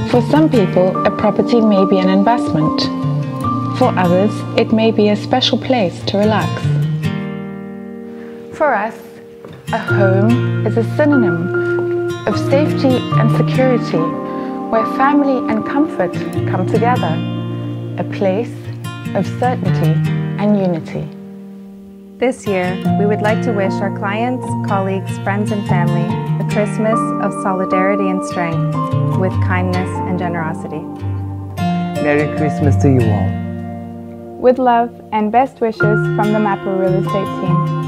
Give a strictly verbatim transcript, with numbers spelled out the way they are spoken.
For some people, a property may be an investment. For others, it may be a special place to relax. For us, a home is a synonym of safety and security, where family and comfort come together, a place of certainty and unity. This year, we would like to wish our clients, colleagues, friends and family a Christmas of solidarity and strength, with kindness and generosity. Merry Christmas to you all. With love and best wishes from the Mapro Real Estate team.